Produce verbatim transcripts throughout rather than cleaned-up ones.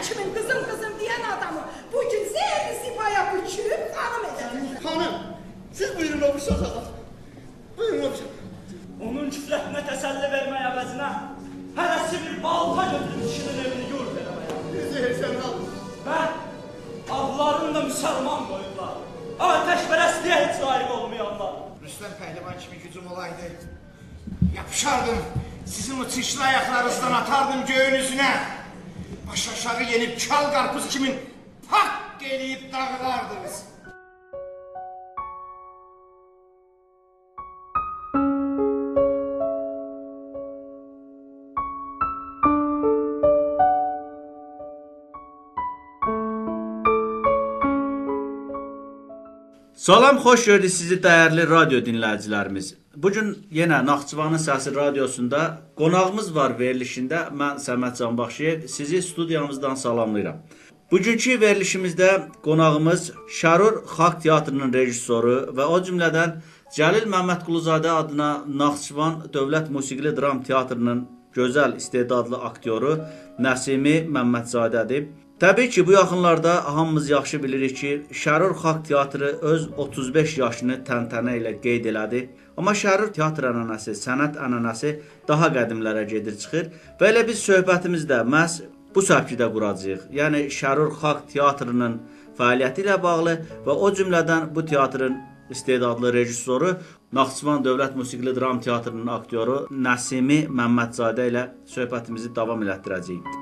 kimin kızım kızım diyen adamı bugün zehirli sipaya büküp hanım edeceğim. Hanım, siz buyurun o uşağa. Buyurun o uşağa. Onun küfrətine təsəlli vermək əvəzinə hərəsi bir balta götürüb kişinin evini yur verəməyə. Zehir sen al. Və adlarını da müsəlman qoyublar. Ateşpərəstliyə heç layiq olmayanlar. Rüstəm pəhlivan kimi gücüm olaydı. Yapışardım, sizin o çişli ayaklarınızdan atardım göğün üzüne. Baş aşağı yenip çal karpuz kimin pak gelip dağılardınız. Salam, xoş gördük sizi dəyərli radio dinləyicilərimiz. Bugün yenə Naxçıvanın Səsi radiosunda qonağımız var verilişində. Mən Səməd Canbaxşiyev sizi studiyamızdan salamlayıram. Bugünkü verilişimizdə qonağımız Şərur Xalq Teatrının rejissoru və o cümlədən Cəlil Məmmədquluzadə adına Naxçıvan Dövlət Musiqili Dram Teatrının gözəl istedadlı aktyoru Nəsimi Məmmədzadədir. Təbii ki, bu yaxınlarda hamımız yaxşı bilirik ki, Şərur Xalq Teatrı öz otuz beş yaşını təntənə ilə qeyd elədi. Amma Şərur teatr ənənəsi, sənət ənənəsi daha qədimlərə gedir çıxır və elə biz söhbətimiz də məhz bu səpkidə quracağıq. Yəni Şərur Xalq Teatrının fəaliyyəti ilə bağlı və o cümlədən bu teatrın istedadlı rejissoru Naxçıvan Dövlət Musiqili Dram Teatrının aktyoru Nəsimi Məmmədzadə ilə söhbətimizi davam elətdirəcəyik.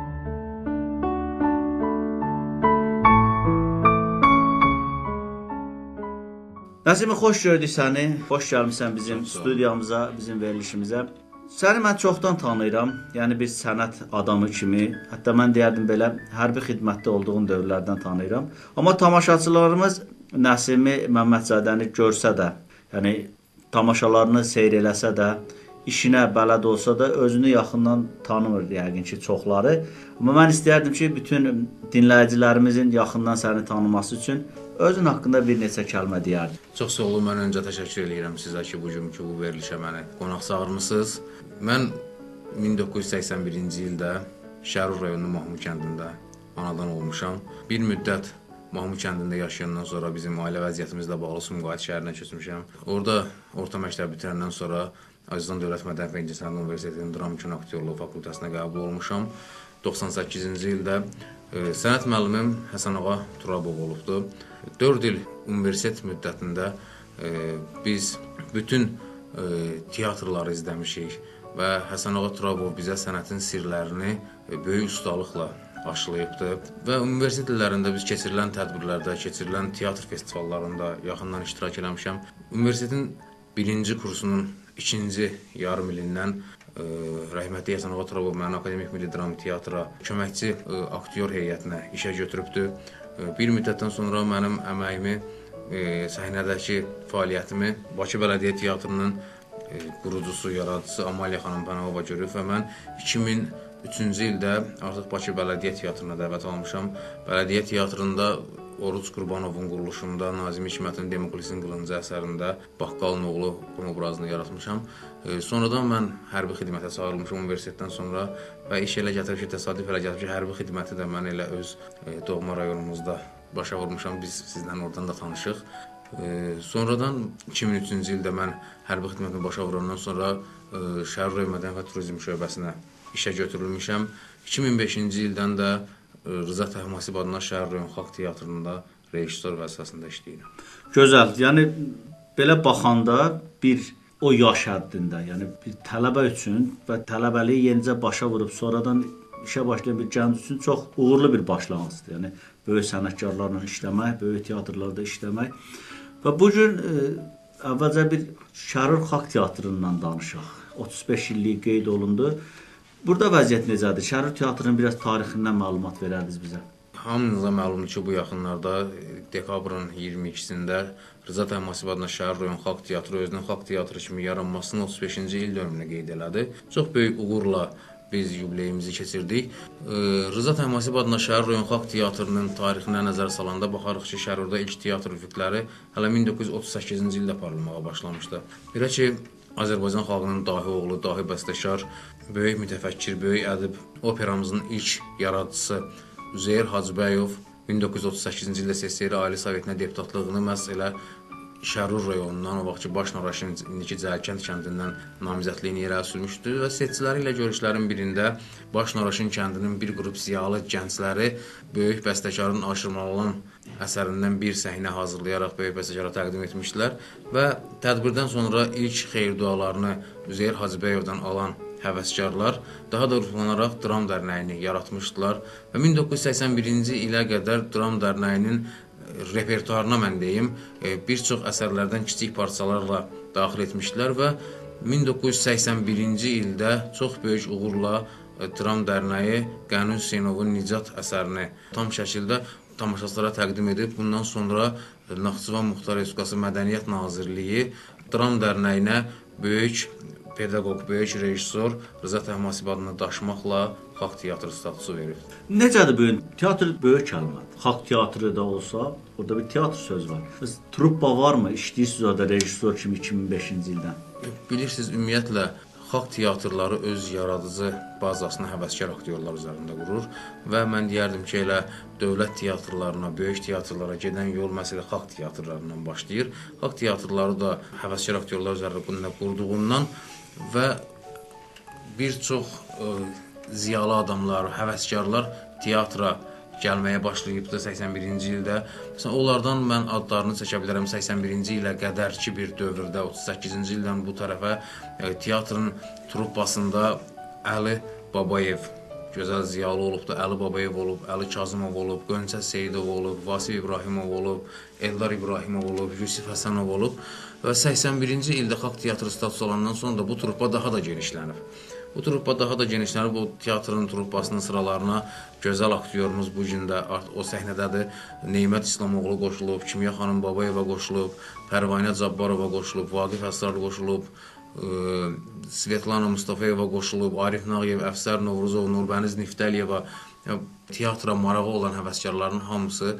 Nəsimi, xoş gördük səni, xoş gəlmişsən bizim studiyamıza, bizim verilişimizə. Səni mən çoxdan tanıyıram, yəni bir sənət adamı kimi, hətta mən deyərdim belə, hərbi xidmətdə olduğun dövrlərdən tanıyıram. Amma tamaşaçılarımız Nəsimi Məmmədzadəni görsə də, yəni tamaşalarını seyr eləsə də, işinə bələd olsa da özünü yaxından tanımır yəqin ki, çoxları. Amma mən istəyərdim ki, bütün dinləyicilərimizin yaxından səni tanıması üçün özün haqqında bir neçə kəlmə deyərdim. Çox sağ olun, mən öncə təşəkkür edirəm sizə ki, bugünkü bu verilişə məni qonaq çağırmısınız. Mən min doqquz yüz səksən birinci ildə Şərur rayonunun Mahmud kəndində anadan olmuşam. Bir müddət Mahmud kəndində yaşayandan sonra bizim ailə vəziyyətimizlə bağlı Sumqayıt şəhərinə köçmüşəm. Orada orta məktəb bitirəndən sonra Azərbaycan Dövlət Mədəni və İncəsənət Universitetinin Dram Kino Aktyorluğu fakültəsinə qəbul olmuşam. doxsan səkkizinci ildə e, sənət müəllimim Həsən ağa Turabov olubdu. dörd il universitet müddətində e, biz bütün e, teatrları izləmişik və Həsən ağa Turabov bizə sənətin sirlərini e, böyük ustalıqla aşılayıbdı və universitet illərində biz keçirilən tədbirlərdə, keçirilən teatr festivallarında yaxından iştirak eləmişəm. Universitetin birinci kursunun ikinci yarım ilindən e, rəhmətli Həsən ağa Turabov məni Akademik Milli Dram Teatra köməkçi e, aktyor heyətinə işə götürübdü. E, bir müddətdən sonra mənim əməyimi, e, səhnədəki fəaliyyətimi Bakı Bələdiyyə Teatrının e, qurucusu, yaradıcısı Amaliya xanım Pənahova görüb və mən iki min üçüncü ildə artıq Bakı Bələdiyyə Teatrına dəvət almışam. Bələdiyyə Teatrında Oruc Qurbanovun quruluşunda, Nazim Hikmətin Demoklisin qılıncı əsərində Baqqalın oğlu obrazını yaratmışam. E, sonradan mən hərbi xidmətə çağırılmışam universitetdən sonra və iş elə gətirib ki, təsadüf elə gətirib ki, hərbi xidməti də mən elə öz e, doğma rayonumuzda başa vurmuşam. Biz sizlə oradan da tanışıq. E, sonradan iki min üçüncü ildə mən hərbi xidmətini başa vurandan sonra e, Şərur rayon Mədəniyyət və Turizm şöbəsinə işə götürülmüşəm. iki min beşinci ildən də Rıza Təhmasib adına Şərur rayon Xalq Teatrında rejissor vəzifəsində işləyirəm. Gözəl, yəni belə baxanda bir o yaş həddində, yəni bir tələbə üçün və tələbəliyi yenicə başa vurub sonradan işə başlayan bir gənc üçün çox uğurlu bir başlanğıcdır. Yəni böyük sənətkarlarla işləmək, böyük teatrlarda işləmək və bu gün e, əvvəlcə bir Şərur Xalq Teatrından danışaq. otuz beş illik qeyd olundu. Burada vəziyyət necədir? Şərur Teatrının biraz tarixindən məlumat verərdiniz bizə. Hamınıza məlumdur ki, bu yaxınlarda dekabrın iyirmi ikisində Rıza Təhmasib adına Şərur rayon Xalq Teatrı özünün Xalq Teatrı kimi yaranmasının otuz beşinci il dönümünü qeyd elədi. Çox böyük uğurla biz yubileyimizi keçirdik. Rıza Təhmasib adına Şərur rayon Xalq Teatrının tarixinə nəzər salanda baxarıq ki, Şərurda ilk teatr üfüqləri hələ min doqquz yüz otuz səkkizinci ildə parılmağa başlamışdı. Belə ki, Azərbaycan xalqının dahi oğlu, dahi bəstəkar, böyük mütəfəkkir, böyük ədib, operamızın ilk yaradıcısı Üzeyir Hacıbəyov min doqquz yüz otuz səkkizinci ildə S S R Ali Sovetinə deputatlığını məhz elə Şərur rayonundan, o vaxtki Baş Naraşın indiki Cəlkənd kəndindən namizədliyini irəli sürmüşdü və seçiciləri ilə görüşlərin birində Baş Naraşın kəndinin bir qrup ziyalı gəncləri böyük bəstəkarın aşırmalı olan əsərindən bir səhnə hazırlayaraq böyük bəstəkara təqdim etmişdilər və tədbirdən sonra ilk xeyir dualarını Üzeyir Hacıbəyovdan alan həvəskarlar daha da ruhlanaraq Dram Dərnəyini yaratmışdılar və min doqquz yüz səksən birinci ilə qədər Dram Dərnəyinin repertuarına mən deyim, bir çox əsərlərdən kiçik parçalarla daxil etmişdilər və min doqquz yüz səksən birinci ildə çox böyük uğurla Dram Dərnəyi Qəni Hüseynovun Nicat əsərini tam şəkildə tamaşaçılara təqdim edib. Bundan sonra Naxçıvan Muxtar Respublikası Mədəniyyət Nazirliyi Dram Dərnəyinə böyük pedaqoq, böyük rejissor Rıza Təhmasib adını daşımaqla xalq teatrı statusu verir. Necədir bu? Teatr böyük kəlmədir. Xalq teatrı da olsa, orada bir teatr söz var. Siz truppa varmı? İşləyirsiniz orada rejissor kimi iki min beşinci ildən? Bilirsiniz, ümumiyyətlə xalq teatrları öz yaradıcı bazasını həvəskar aktyorlar üzərində qurur və mən deyərdim ki, elə dövlət teatrlarına, böyük teatrlara gedən yol məsələ xalq teatrlarından başlayır. Xalq teatrları da həvəskar aktyorlar üzərində qurduğundan və bir çox ə, ziyalı adamlar, həvəskarlar teatra gəlməyə başlayıbdı səksən birinci ildə. Məsələn, onlardan mən adlarını çəkə bilərəm. səksən birinci ilə qədərki bir dövrdə, otuz səkkizinci ildən bu tərəfə ə, teatrın truppasında Əli Babayev, gözəl ziyalı olubdu. Əli Babayev olub, Əli Kazımov olub, Qönçə Seyidov olub, Vasif İbrahimov olub, Eldar İbrahimov olub, Yusif Həsənov olub və səksən birinci ildə xalq teatrı statusu olandan sonra da bu truppa daha da genişlənib. Bu truppa daha da genişlənib, bu teatrın truppasının sıralarına gözəl aktyorumuz bu gün də o səhnədədir. Neymət İslamoğlu qoşulub, Kimya xanım Babayeva qoşulub, Pərvanə Cabbarova qoşulub, Vaqif Əsrar qoşulub, Svetlana Mustafayeva qoşulub, Arif Nağıyev, Əfsər Novruzov, Nurbəniz Niftəliyeva. Teatra marağı olan həvəskarların hamısı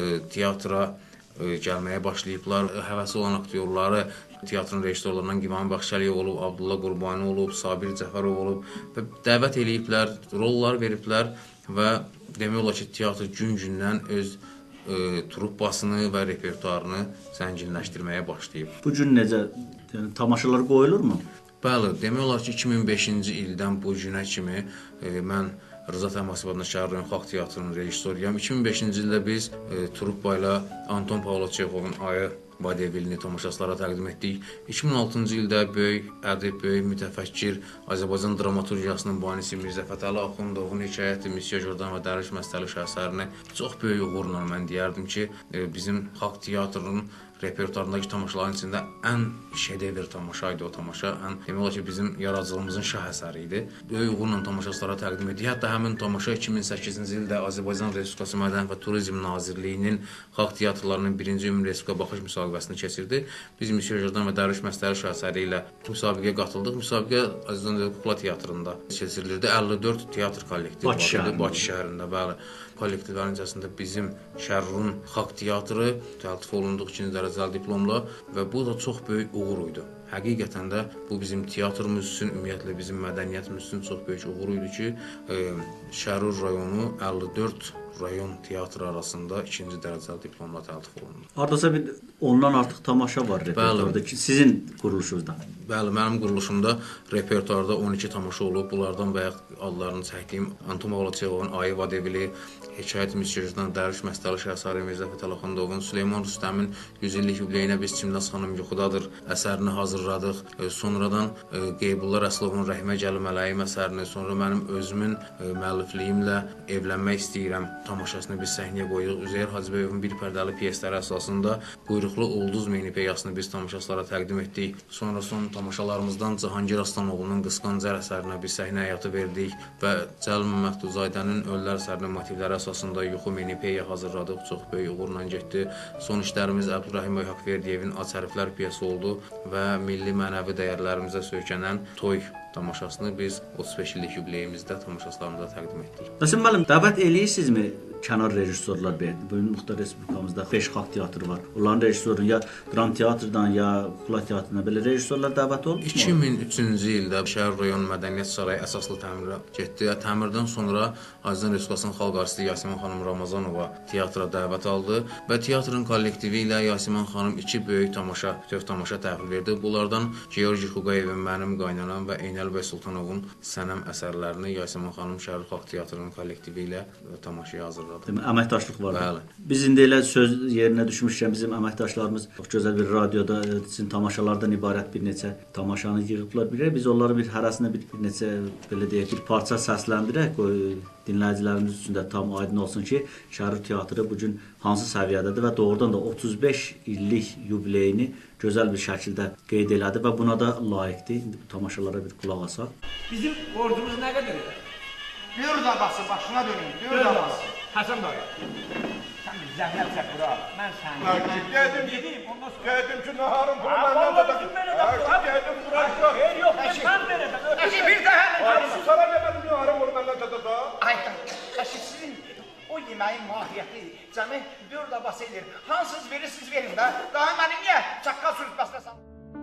teatra gəlməyə başlayıblar. Həvəsi olan aktyorları teatrın rejissorlarından Givan Bəxşəliyev olub, Abdullah Qurbani olub, Sabir Cəfərov olub və dəvət eləyiblər, rollar veriblər və demək olar ki, teatr gün-gündən öz ə, truppasını və repertuarını zənginləşdirməyə başlayıb. Bu gün necə? Yəni, tamaşalar qoyulurmu? Bəli, demək olar ki, iki min beşinci ildən bu günə kimi ə, mən Rıza Təhmasib adına Şəhər rayon xalq teatrının rejissoruyam. iki min beşinci ildə biz ə, truppa ilə Anton Pavlov Çexovun Ayı vadevilini tamaşaçılara təqdim etdik. iki min altıncı ildə böyük ədib, böyük mütəfəkkir Azərbaycan dramaturgiyasının banisi Mirzə Fətəli Axundovun hekayəti Misya Jordan və Dəriş Məstəli əsərini çox böyük uğurla mən deyərdim ki, bizim xalq teatrının repertuarındakı tamaşaların içində ən şedevr tamaşa idi o tamaşa. Ən, demək olar ki, bizim yaradıcılığımızın şah əsəri idi. Böyük uğurla tamaşaçılara təqdim etdik. Hətta həmin tamaşa iki min səkkizinci ildə Azərbaycan Respublikası Mədəniyyət və Turizm Nazirliyinin xalq teatrlarının birinci ümumi respublika baxış müsabiqəsini keçirdi. Biz Misya Jordan və Dəriş Məstəli əsəri ilə müsabiqəyə qatıldıq. Müsabiqə Azərbaycan Kukla Teatrında keçirilirdi. əlli dörd teatr kollektivi var idi Bakı şəhərində, bəli. Kollektivlərin içərisində bizim Şərrurun xalq teatrı təltif olunduq ikinci dərəcəli diplomla və bu da çox böyük uğur idi. Həqiqətən də bu bizim teatrımız üçün, ümumiyyətlə bizim mədəniyyətimiz üçün çox böyük uğur idi ki, e, Şərrur rayonu əlli dörd rayon teatrı arasında ikinci dərəcəli diplomla təltif olundu. Hardasa bir ondan artıq tamaşa var repertuarda ki, sizin quruluşunuzda. Bəli, mənim quruluşumda repertuarda on iki tamaşa olub. Bunlardan bayaq adlarını çəkdiyim Anton Pavlov Çexovun Ayı vadevili, Hekayət Misya Jordan, Dəriş Məstəli əsəri Mirzə Fətəli Axundovun, Süleyman Rüstəmin yüz illik yubileyinə biz Çimnaz xanım yuxudadır əsərini hazırladıq. E, sonradan e, Qeybullah Rəsulovun Rəhimə Gəlim Mələyim əsərini, sonra mənim özümün e, müəllifliyimlə Evlənmək istəyirəm tamaşasını biz səhnəyə qoyduq. Üzeyir Hacıbəyovun bir pərdəli pyesləri əsasında Quyruqlu Ulduz mini-piyasını biz tamaşaçılara təqdim etdik. Sonra son tamaşalarımızdan Cahangir Aslanoğlunun Qısqancər əsərinə biz səhnə həyatı verdik və Cəlil Məhduzadənin Ölülər əsərinin motivləri əsasında Yuxu mini-piya hazırladıq. Çox böyük uğurla getdi. Son işlərimiz Əbdurrahim Haqverdiyevin Ac hərflər piyası oldu və milli mənəvi dəyərlərimizə söykənən Toy tamaşasını biz otuz beş illik yubileyimizdə tamaşaçılarımıza təqdim etdik. Nəsim müəllim, dəvət eləyirsinizmi kənar rejissorlar verdi. Bugün Muxtar Respublikamızda beş xalq teatrı var. Onların rejissorun ya dram teatrdan ya kukla teatrından belə rejissorlar dəvət olub. iki min üçüncü ildə Şəhər rayon Mədəniyyət Sarayı əsaslı təmirə getdi. Təmirdən sonra Azərbaycan Respublikasının xalq artisti Yasəmən xanım Ramazanova teatra dəvət aldı və teatrın kollektivi ilə Yasəmən xanım iki böyük tamaşa, bütöv tamaşa təhvil verdi. Bunlardan Georgi Xugayevin Mənim Qaynanam və Eynəl bəy Sultanovun Sənəm əsərlərini Yasəmən xanım Şəhər Xalq Teatrının kollektivi ilə tamaşaya hazırladı. Demək, əməkdaşlıq var. Bəli. Biz indi elə söz yerinə düşmüşkən bizim əməkdaşlarımız çox gözəl bir radioda sizin tamaşalardan ibarət bir neçə tamaşanı yığıblar birə. Biz onları bir hərəsinə bir, bir neçə belə deyək bir parça səsləndirək, qoy dinləyicilərimiz üçün də tam aydın olsun ki, Şəhər Teatrı bu gün hansı səviyyədədir və doğrudan da otuz beş illik yubileyini gözəl bir şəkildə qeyd elədi və buna da layiqdir. İndi bu tamaşalara bir qulaq asaq. Bizim borcumuz nə qədər? Dür dabası başına dönün, dür dabası. Həsən dayı. Sən bir zəhmət çək bura. Mən səni. Geldim, Yedim, ondan sonra. geldim ki naharım bunu Ha, benden vallahi de bizim belə yaptılar. Geldim bıraktım. Hayır yok, ben vereceğim. Eşi bir de hemen. Şu sana demedim naharım bunu benden de da. Ay, eşi sizin o yeməyin mahiyyəti cəmi dörd abası edir. Hansız verirsiniz verin də. Daha mənim niyə çaqqal sürtməsinə salın?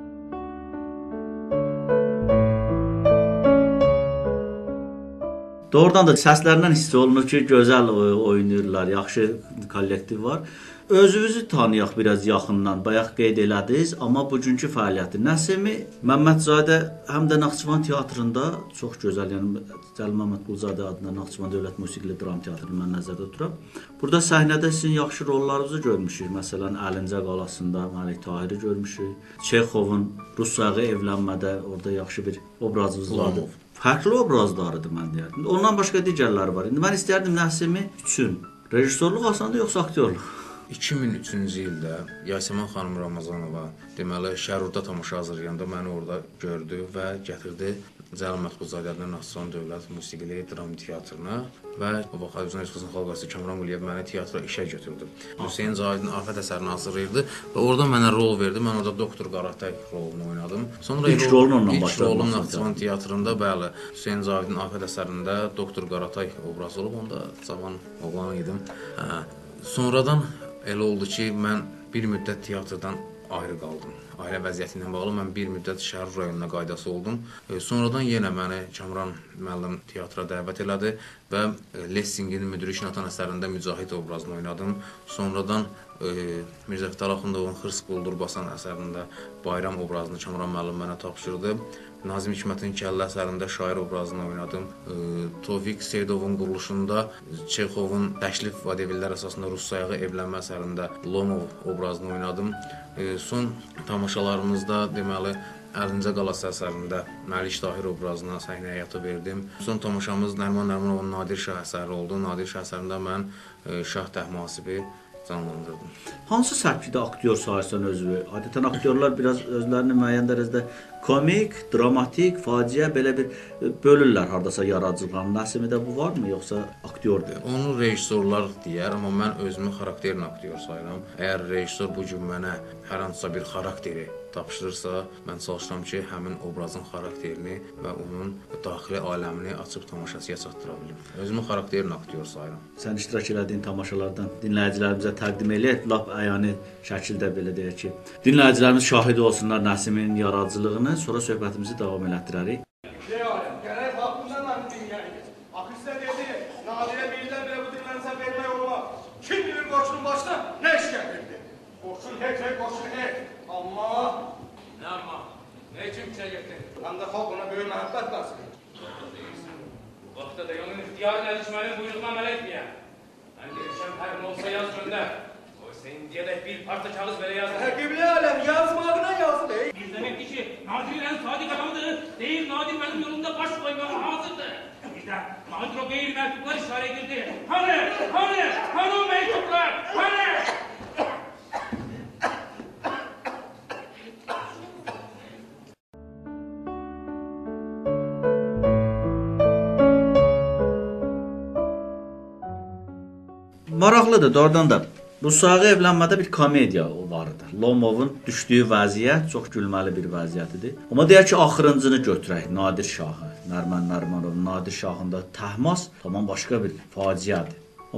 Doğrudan da səslərindən hiss olunur ki, gözəl oynayırlar, yaxşı kollektiv var. Özünüzü tanıyaq biraz yaxından. Bayaq qeyd elədiniz, amma bugünkü fəaliyyəti Nəsimi Məmmədzadə həm də Naxçıvan teatrında çox gözəl, yəni Cəlil Məmmədquluzadə adına Naxçıvan Dövlət Musiqili Dram Teatrını mən nəzərdə tuturam. Burada səhnədə sizin yaxşı rollarınızı görmüşük. Məsələn, Əlincə qalasında Məlik Tahiri görmüşük. Çexovun Rus sayağı evlənmədə orada yaxşı bir obrazınız vardı. Fərqli obrazlarıdır mən deyərdim. Ondan başqa digərləri var. İndi mən istərdim Nəsimi üçün rejissorluq asandır yoxsa aktyorluq? iki min üçüncü ildə Yasəmən xanım Ramazanova deməli Şərurda tamaşa hazırlayanda məni orada gördü və gətirdi Cəlil Məmmədquluzadənin Naxçıvan Dövlət Musiqili Dram Teatrına və o vaxt Azərbaycan Respublikasının xalq artisti Kamran Quliyev məni teatra işə götürdü. Hüseyn Cahidin Afət əsərini hazırlayırdı və orada mənə rol verdi. Mən orada Doktor Qaratay rolunu oynadım. Sonra İlk rolun ondan başladı. İlk rolum Naxçıvan teatrında, bəli, Hüseyn Cahidin Afət əsərində Doktor Qaratay obrazı olub. Onda cavan oğlan idim. Hə. Sonradan elə oldu ki, mən bir müddət teatrdan ayrı qaldım. Ailə vəziyyəti ilə bağlı mən bir müddət Şərur rayonuna qaydası oldum. E, sonradan yenə məni Kamran müəllim teatra dəvət elədi və Lessingin Müdürü İşnatan əsərində Mücahid obrazını oynadım. Sonradan e, Mirzə Fətəli Axundovun Xırs Quldur Basan əsərində Bayram obrazını Kamran müəllim mənə tapşırdı. Nazim Hikmətin Kəllə əsərində şair obrazını oynadım. E, Tovik Seydovun quruluşunda Çexovun Təşrif Vadevillər əsasında Rus sayağı evlənmə əsərində Lomov obrazını oynadım. E, son tamaşalarımızda deməli Əlincə qalası əsərində Məlik Tahir obrazına səhnə həyatı verdim. Son tamaşamız Nərman Nərmanovun Nadir Şah əsəri oldu. Nadir Şah əsərində mən e, Şah Təhmasibi canlandırdım. Hansı səpkidə aktyor sayırsan özü? Adətən aktyorlar biraz özlərini müəyyən dərəcədə komik, dramatik, faciə belə bir bölürlər hardasa yaradıcılığını. Nəsimidə bu varmı yoxsa aktyordur? Onu rejissorlar deyər, amma mən özümü xarakterin aktyor sayıram. Əgər rejissor bu gün mənə hər hansısa bir xarakteri tapşırırsa, mən çalışıram ki, həmin obrazın xarakterini və onun daxili aləmini açıb tamaşaçıya çatdıra bilim. Özümü xarakterin aktyor sayıram. Sən iştirak elədiyin tamaşalardan dinləyicilərimizə təqdim eləyək, lap əyani şəkildə belə deyək ki, dinləyicilərimiz şahid olsunlar Nəsimin yaradıcılığını, sonra söhbətimizi davam elətdirərik. Gərək baxımdan mənim dünyaydı. Akısta dedi, Nadirə birdən belə bu dinlənsə vermək olmaz. Kim bilir qoşunun başına nə iş gətirdi? Qoşun heç, heç, qoşun heç. Amma... Nə amma? Nə üçün fikrə getdin? Həm də xalq ona böyük məhəbbət bəsdir. Deyirsən, bu vaxtda da onun ixtiyarına düşmənin buyruğuna əməl etməyəm. Mən deyirəm, hər nə olsa yaz göndər. Oysa indiyədək bir parça kağız belə yazdı. Qibli aləm, yazmağına yazdı. Bir deməkdir ki, Nadir ən sadiq adamdır. Deyir, Nadir mənim yolumda baş qoymağa hazırdır. Bir də Nadir o qeyri məktublar işarə edildi. Hani, hani, hani o məktublar, hani? Maraqlıdır, doğrudan da bu sağı evlənmədə bir komediya vardı. Lomovun düşdüyü vəziyyət çox gülməli bir vəziyyətidir. Amma deyək ki, axırıncını götürək, Nadir Şahı, Nərman Nərmanov, Nadir Şahında Təhmas tamam başqa bir faciədir. Amma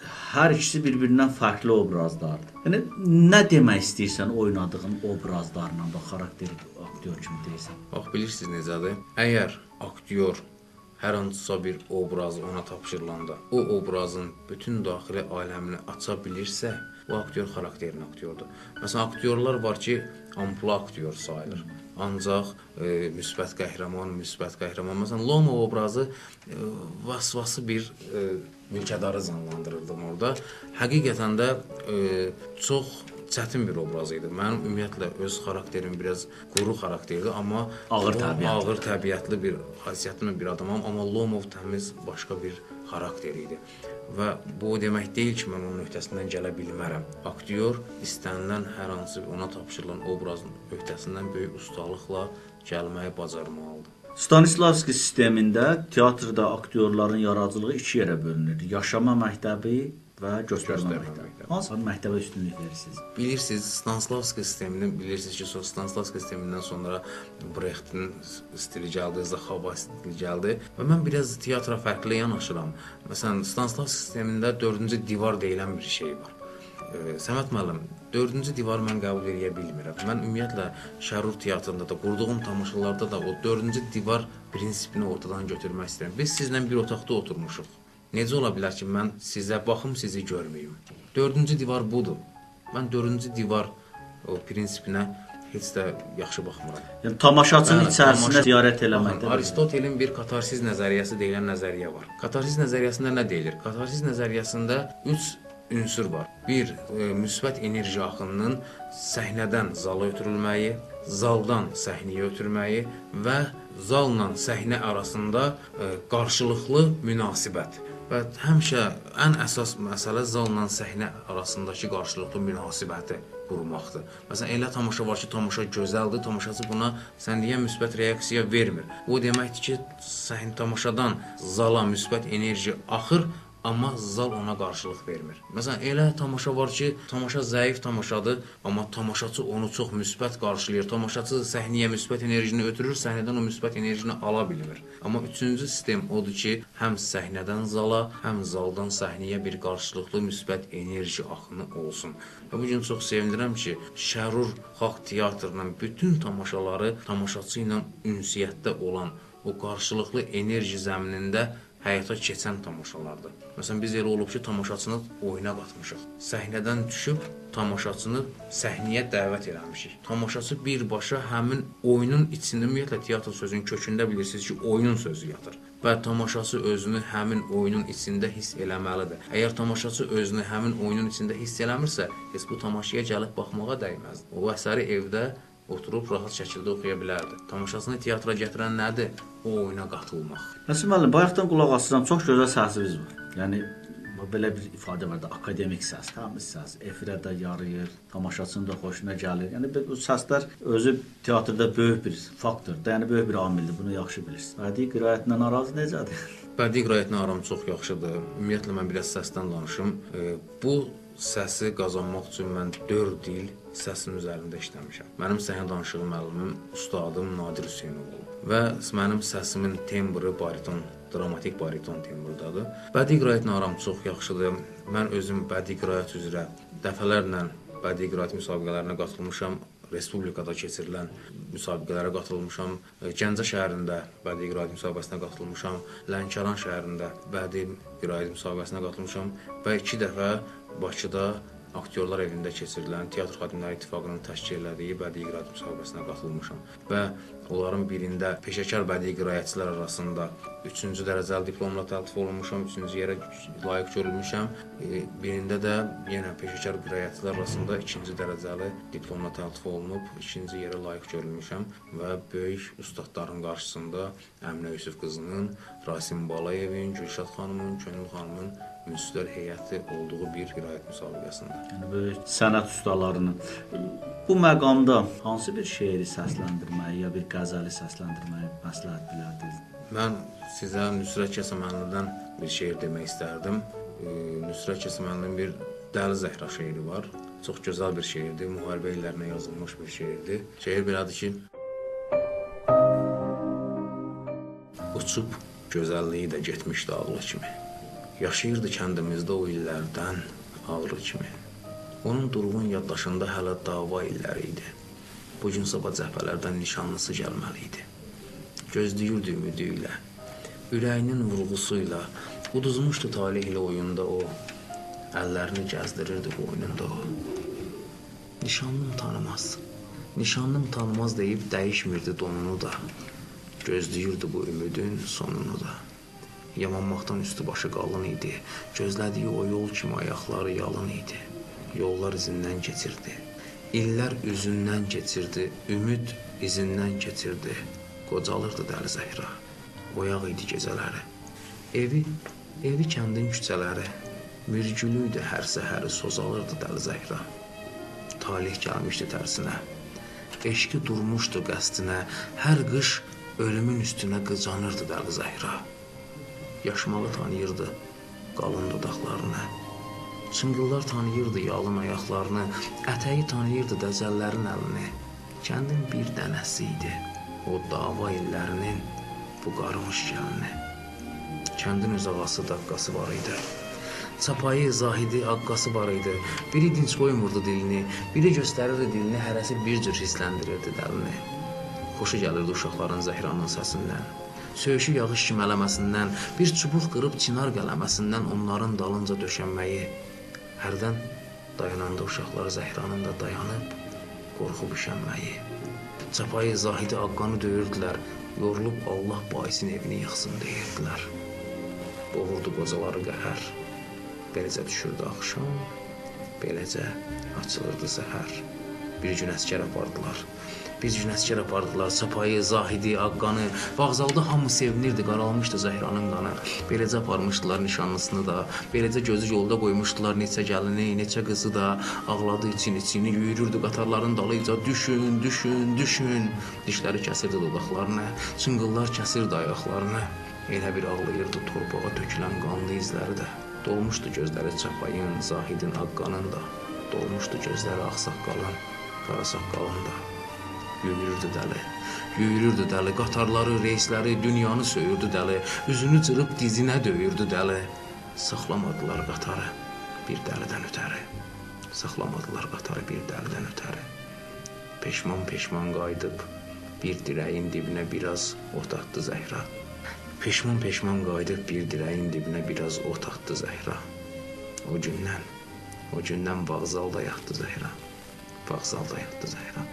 hər ikisi bir-birindən fərqli obrazlardır. Yəni nə demək istəyirsən oynadığın obrazlarla da xarakteri aktyor kimi deyirsən? Bax bilirsiniz necədir? Əgər aktyor hər hansısa bir obraz ona tapşırılanda o obrazın bütün daxili aləmini aça bilirsə, bu aktyor xarakterin aktyordur. Məsələn, aktyorlar var ki, ampula aktyor sayılır. Ancaq e, müsbət qəhrəman, müsbət qəhrəman. Məsələn, Lomov obrazı e, vasvası bir e, mülkədarı canlandırırdım orada. Həqiqətən də e, çox çətin bir obraz idi. Mənim ümumiyyətlə öz xarakterim biraz quru xarakterdir, amma ağır təbiətli, ağır təbiətli bir, xasiyyətli bir adamam, amma Lomov təmiz başqa bir xarakter idi. Və bu o demək deyil ki, mən onun öhdəsindən gələ bilmərəm. Aktyor istənilən hər hansı ona tapşırılan obrazın öhdəsindən böyük ustalıqla gəlməyi bacarmalıdır. Stanislavski sistemində teatrda aktyorların yaradıcılığı iki yerə bölünür. Yaşama məktəbi və göstərmə məktəbi. Hansı məktəbə üstünlük verirsiniz? Bilirsiniz, Stanislavski sistemini bilirsiniz ki, Stanislavski sistemindən sonra Brechtin stili gəldi, Zaxava stili gəldi və mən biraz teatra fərqli yanaşıram. Məsələn, Stanislavski sistemində dördüncü divar deyilən bir şey var. E, Səməd müəllim, dördüncü divar mən qəbul edə bilmirəm. Mən ümumiyyətlə Şərur teatrında da, qurduğum tamaşalarda da o dördüncü divar prinsipini ortadan götürmək istəyirəm. Biz sizlə bir otaqda oturmuşuq. Necə ola bilər ki, mən sizə baxım, sizi görməyim? Dördüncü divar budur. Mən dördüncü divar o prinsipinə heç də yaxşı baxmıram. Yəni tamaşaçının Bəli, içərisinə tamaşa... ziyarət eləməkdə. Aristotelin bir katarsiz nəzəriyyəsi deyilən nəzəriyyə var. Katarsiz nəzəriyyəsində nə deyilir? Katarsiz nəzəriyyəsində üç ünsür var. Bir, e, müsbət enerji axınının səhnədən zala ötürülməyi, zaldan səhnəyə ötürməyi və zalla səhnə arasında e, qarşılıqlı münasibət. Və həmişə ən əsas məsələ zalla səhnə arasındakı qarşılıqlı münasibəti qurmaqdır. Məsələn, elə tamaşa var ki, tamaşa gözəldir, tamaşaçı buna sən deyən müsbət reaksiya vermir. O deməkdir ki, səhnə tamaşadan zala müsbət enerji axır, amma zal ona qarşılıq vermir. Məsələn, elə tamaşa var ki, tamaşa zəif tamaşadır, amma tamaşaçı onu çox müsbət qarşılayır. Tamaşaçı səhnəyə müsbət enerjini ötürür, səhnədən o müsbət enerjini ala bilmir. Amma üçüncü sistem odur ki, həm səhnədən zala, həm zaldan səhnəyə bir qarşılıqlı müsbət enerji axını olsun. Və bu gün çox sevindirəm ki, Şərur Xalq Teatrının bütün tamaşaları tamaşaçı ilə ünsiyyətdə olan o qarşılıqlı enerji zəminində həyata keçən tamaşalardır. Məsələn, biz elə olub ki, tamaşaçını oyuna qatmışıq. Səhnədən düşüb, tamaşaçını səhnəyə dəvət eləmişik. Tamaşaçı birbaşa həmin oyunun içində, ümumiyyətlə teatr sözünün kökündə bilirsiniz ki, oyun sözü yatır. Və tamaşaçı özünü həmin oyunun içində hiss eləməlidir. Əgər tamaşaçı özünü həmin oyunun içində hiss eləmirsə, heç bu tamaşaya gəlib baxmağa dəyməz. O əsəri evdə oturub rahat şəkildə oxuya bilərdi. Tamaşasını teatra gətirən nədir? O oyuna qatılmaq. Nəsim müəllim, bayaqdan qulaq asıram, çox gözəl səsiniz var. Yəni belə bir ifadə var da, akademik səs, təmiz səs, efirə də yarayır, tamaşaçının da xoşuna gəlir. Yəni bu səslər özü teatrda böyük bir faktordur, yəni böyük bir amildir, bunu yaxşı bilirsiniz. Bədii qiraətlə aranız necədir? Bədii qiraətlə aram çox yaxşıdır. Ümumiyyətlə mən biraz səsdən danışım. E, bu səsi qazanmaq üçün mən dörd il səsin üzərində işləmişəm. Mənim səhnə danışığı müəllimim, ustadım Nadir Hüseynov olub. Və mənim səsimin tembri bariton, dramatik bariton tembrdadır. Bədii qiraətlə aram çox yaxşıdır. Mən özüm bədii qiraət üzrə dəfələrlə bədii qiraət müsabiqələrinə qatılmışam. Respublikada keçirilən müsabiqələrə qatılmışam. Gəncə şəhərində bədii qiraət müsabiqəsinə qatılmışam. Lənkəran şəhərində bədii qiraət müsabiqəsinə qatılmışam və iki dəfə Bakıda Aktyorlar evində keçirilən Teatr Xadimləri İttifaqının təşkil etdiyi bədii qiraət müsabiqəsinə qatılmışam və onların birində peşəkar bədii qiraətçilər arasında üçüncü dərəcəli diplomla təltif olunmuşam, üçüncü yerə layiq görülmüşəm. Birində də yenə peşəkar qiraətçilər arasında ikinci dərəcəli diplomla təltif olunub, ikinci yerə layiq görülmüşəm və böyük ustadların qarşısında Əminə Yusuf qızının, Rasim Balayevin, Gülşad xanımın, Könül xanımın münsüzlər heyəti olduğu bir qiraət müsabiqəsində. Yəni böyük sənət ustalarının bu məqamda hansı bir şeiri səsləndirməyi ya bir qəzəli səsləndirməyi məsləhət bilərdiniz? Mən sizə Nüsrət Kəsəmənlidən bir şeir demək istərdim. Nüsrət Kəsəmənlinin bir Dəli Zəhra şeiri var. Çox gözəl bir şeirdir, müharibə illərinə yazılmış bir şeirdir. Şeir belədir ki: Uçub gözəlliyi də getmişdi ağlı kimi. Yaşayırdı kəndimizdə o illərdən ağrı kimi. Onun durğun yaddaşında hələ dava illəri idi. Bugün sabah cəbhələrdən nişanlısı gəlməli idi. Gözləyirdi ümidi ilə, ürəyinin vurğusuyla, uduzmuşdu talihli oyunda o, əllərini gəzdirirdi boynunda o. Nişanlım tanımaz, nişanlım tanımaz deyib dəyişmirdi donunu da, gözləyirdi bu ümidin sonunu da. Yamanmaqdan üstü başı qalın idi, gözlədiyi o yol kimi ayaqları yalın idi. Yollar izindən keçirdi, illər üzündən keçirdi, ümid izindən keçirdi. Qocalırdı Dəli Zəhra, oyaq idi gecələri. Evi, evi kəndin küçələri, mürgülüydü hər səhəri sozalırdı Dəli Zəhra. Talih gəlmişdi tərsinə, eşki durmuşdu qəstinə, hər qış ölümün üstünə qıcanırdı Dəli Zəhra. Yaşmağı tanıyırdı qalın dodaqlarını, çıngıllar tanıyırdı yalın ayaqlarını, ətəyi tanıyırdı dəzəllərin əlini. Kəndin bir dənəsi idi, o dava illərinin bu qarmış gəlini. Kəndin öz ağası daqqası var idi, çapayı, zahidi, aqqası var idi. Biri dinç qoymurdu dilini, biri göstərirdi dilini, hərəsi bir cür hisləndirirdi dəlini. Xoşu gəlirdi uşaqların Zəhranın səsindən, söyüşü yağış kimi ələməsindən, bir çubuq qırıb çinar qələməsindən onların dalınca döşənməyi. Hərdən dayananda uşaqlar Zəhranın da dayanıb, qorxub üşənməyi. Çapayı, zahidi, aqqanı döyürdülər, yorulub Allah baisin evini yıxsın deyirdilər. Boğurdu qocaları qəhər, beləcə düşürdü axşam, beləcə açılırdı səhər. Bir gün əskər apardılar, bir gün əskər apardılar, çapayı, zahidi, aqqanı. Vağzalda hamı sevinirdi, qaralmışdı Zəhranın qanı. Beləcə aparmışdılar nişanlısını da, beləcə gözü yolda qoymuşdular neçə gəlini, neçə qızı da. Ağladı için-içini, yürürdü qatarların dalıyca, düşün, düşün, düşün. Dişləri kəsirdi dodaqlarını, çıngıllar kəsirdi ayaqlarını. Elə bir ağlayırdı torpağa tökülən qanlı izləri də. Dolmuşdu gözləri çapayın, zahidin, aqqanın da. Dolmuşdu gözləri ağsaqqalın, qarasaqqalın da. Yürürdü dəli, yürürdü dəli, qatarları, reysləri, dünyanı söyürdü dəli, üzünü cırıb dizinə döyürdü dəli. Saxlamadılar qatarı bir dəlidən ötəri, saxlamadılar qatarı bir dəlidən ötəri. Peşman-peşman qayıdıb bir dirəyin dibinə biraz ot atdı Zəhra. Peşman-peşman qayıdıb bir dirəyin dibinə biraz ot atdı Zəhra. O gündən, o gündən vağzalda yatdı Zəhra, vağzalda yatdı Zəhra.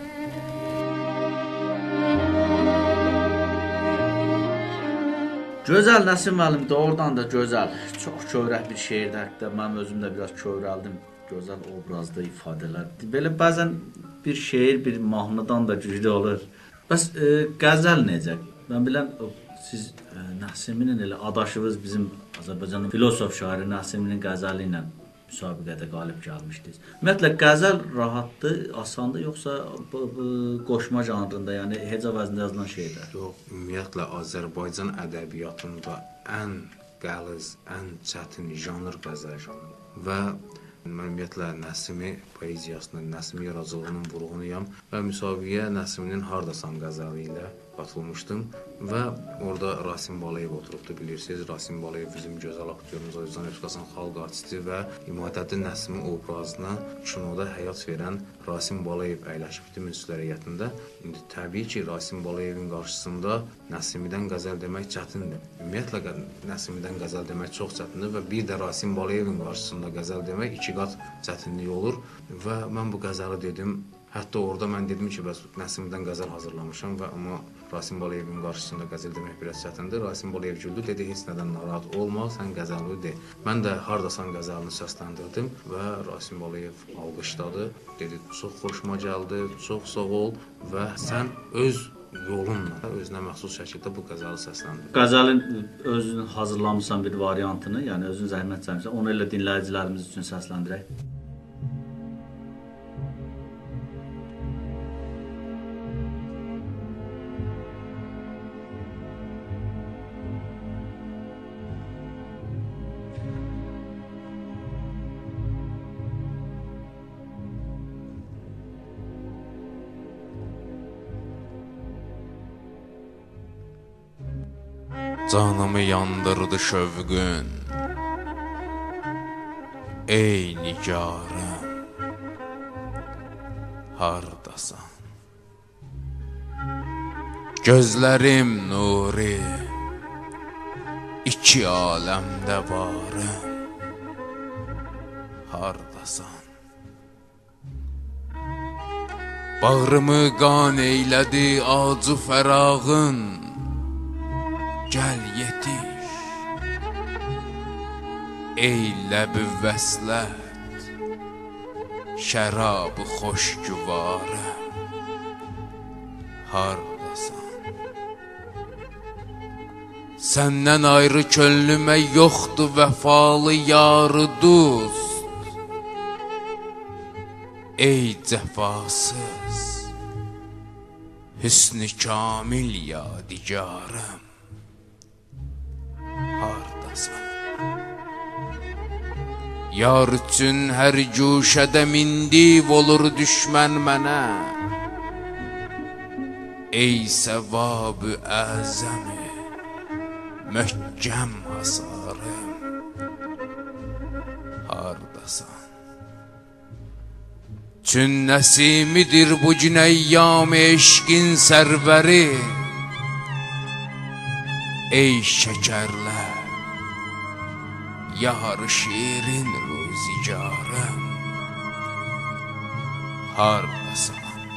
Gözəl Nəsim müəllim doğrudan da gözəl, çox kövrək bir şeirdir. Hətta mən özüm də biraz kövrəldim. Gözəl obrazda ifadələr. Belə bəzən bir şeir bir mahnıdan da güclü olur. Bəs e, qəzəl necə? Mən bilən siz e, Nəsiminin elə adaşınız bizim Azərbaycanın filosof şairi Nəsiminin qəzəli ilə müsabiqədə qalib gəlmişdiniz. Ümumiyyətlə qəzəl rahatdır, asandır, yoxsa bu, bu qoşma janrında, yəni heca vəznində yazılan şeydir? Yox, ümumiyyətlə Azərbaycan ədəbiyyatında ən qəliz, ən çətin janr qəzəl janrı. Və mən ümumiyyətlə Nəsimi poeziyasının, Nəsimi yaradıcılığının vurğunuyam və müsabiqəyə Nəsiminin Hardasan qəzəli ilə qatılmışdım və orada Rasim Balayev oturubdu, bilirsiniz. Rasim Balayev bizim gözəl aktyorumuz, Azərbaycan Respublikasının xalq artisti və İmadəddin Nəsimi obrazına kinoda həyat verən Rasim Balayev əyləşibdi münsifülər heyətində. İndi təbii ki, Rasim Balayevin qarşısında Nəsimidən qəzəl demək çətindir. Ümumiyyətlə Nəsimidən qəzəl demək çox çətindir və bir də Rasim Balayevin qarşısında qəzəl demək iki qat çətinlik olur və mən bu qəzəli dedim. Hətta orada mən dedim ki, bəs Nəsimdən qəzəl hazırlamışam və amma Rasim Balayevin qarşısında qəzəl demək biraz çətindir. Rasim Balayev güldü, dedi, heç nədən narahat olma, sən qəzəli de. Mən də Hardasan qəzəlini səsləndirdim və Rasim Balayev alqışladı. Dedi, çox xoşuma gəldi, çox sağ ol və sən öz yolunla, özünə məxsus şəkildə bu qəzəli səsləndir. Qəzəlin özünü hazırlamısan bir variantını, yəni özün zəhmət çəkmisən, onu elə dinləyicilərimiz üçün səsləndirək. Canımı yandırdı şövqün, ey nigarım, hardasan? Gözlərim nuri, iki aləmdə varım, hardasan? Bağrımı qan eylədi acı fərağın, gəl yetiş. Ey ləb-i vəslət, şərab-ı xoşgüvarım, hardasan? Səndən ayrı könlümə yoxdur vəfalı yarı dost. Ey cəfasız, hüsn-i kamil yadigarım, hardasan? Yar üçün hər güşədə mindiv olur düşmən mənə, ey səvab-ı əzəmi, möhkəm hasarım, hardasan? Çün nəsimidir bu gün əyyam eşqin sərvəri, ey şəkərlər, yar şirin ruzigarım, hardasan?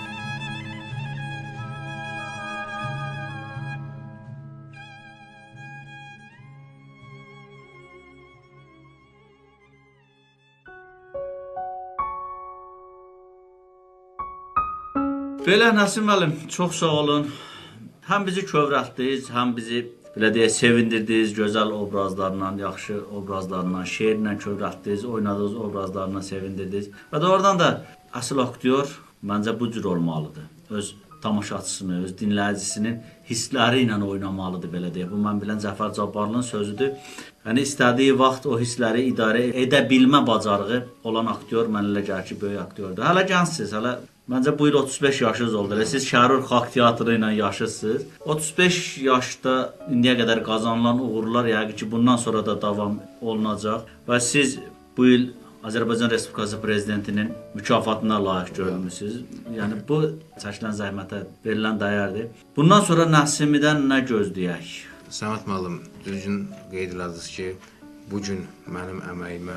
Belə Nəsim müəllim, çox sağ olun. Həm bizi kövrəltdiniz, həm bizi belə deyək, sevindirdiniz gözəl obrazlarla, yaxşı obrazlarla, şeirlə kövrəltdiniz, oynadığınız obrazlarla sevindirdiniz. Və də oradan da əsl aktyor məncə bu cür olmalıdır. Öz tamaşaçısını, öz dinləyicisinin hissləri ilə oynamalıdır, belə deyək. Bu, mən bilən Cəfər Cabbarlının sözüdür. Yəni, istədiyi vaxt o hissləri idarə edə bilmə bacarığı olan aktyor, mən elə gəlir ki, böyük aktyordur. Hələ gəncsiniz, hələ məncə bu il otuz beş yaşınız oldu. Siz Şərur Xalq Teatrı ilə yaşısınız. otuz beş yaşda indiyə qədər qazanılan uğurlar yəqin ki, bundan sonra da davam olunacaq. Və siz bu il Azərbaycan Respublikası Prezidentinin mükafatına layiq görülmüşsünüz. Yəni, bu çəkilən zəhmətə verilən dəyərdir. Bundan sonra Nəsimidən nə gözləyək? Səməd müəllim, düzgün qeyd elədiniz ki, bugün mənim əməyimə,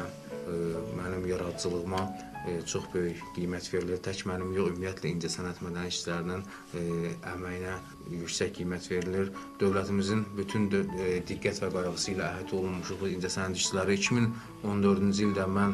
mənim yaradıcılığıma çox böyük qiymət verilir. Tək mənim yox, ümumiyyətlə incəsənət mədəni işlərinin əməyinə yüksək qiymət verilir. Dövlətimizin bütün diqqət və qayğısı ilə əhatə olunmuş bu incəsənət işçiləri iki min on dördüncü ildə mən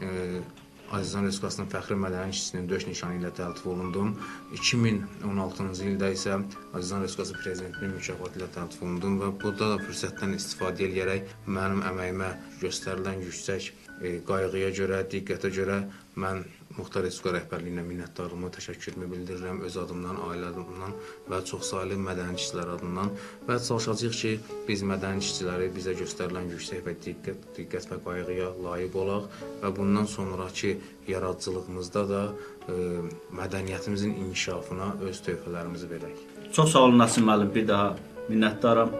Azərbaycan Respublikasının fəxri mədəni işçisinin döş nişanı ilə təltif olundum. iki min on altıncı ildə isə Azərbaycan Respublikası Prezidentinin mükafatı ilə təltif olundum və burada da fürsətdən istifadə edərək mənim əməyimə göstərilən yüksək qayğıya görə, diqqətə görə mən Muxtar Respublika rəhbərliyinə minnətdarlığımı, təşəkkürümü bildirirəm öz adımdan, ailə adımdan və çoxsaylı mədəni işçilər adından və çalışacağıq ki, biz mədəni işçiləri bizə göstərilən yüksək və diqqət, diqqət və qayğıya layiq olaq və bundan sonraki yaradıcılığımızda da e, mədəniyyətimizin inkişafına öz töhfələrimizi verək. Çox sağ olun Nəsim müəllim, bir daha minnətdaram.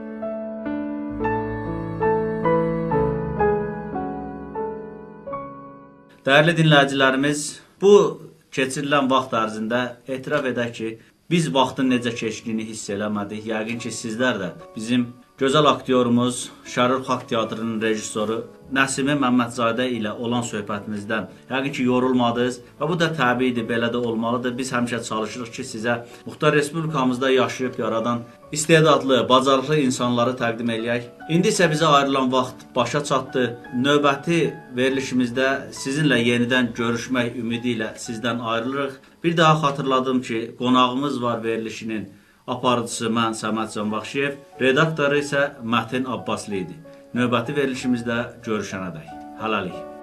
Dəyərli dinləyicilərimiz, bu keçirilən vaxt ərzində etiraf edək ki, biz vaxtın necə keçdiyini hiss eləmədik. Yəqin ki, sizlər də bizim gözəl aktyorumuz, Şərur Xalq Teatrının rejissoru Nəsimi Məmmədzadə ilə olan söhbətimizdən yəqin ki, yorulmadınız və bu da təbiidir, belə də olmalıdır. Biz həmişə çalışırıq ki, sizə Muxtar Respublikamızda yaşayıb yaradan istedadlı, bacarıqlı insanları təqdim eləyək. İndi isə bizə ayrılan vaxt başa çatdı. Növbəti verilişimizdə sizinlə yenidən görüşmək ümidi ilə sizdən ayrılırıq. Bir daha xatırladım ki, qonağımız var verilişinin aparıcısı mən Səməd Canbaxşiyev, redaktoru isə Mətin Abbaslı idi. Növbəti verilişimizdə görüşənədək. Hələlik.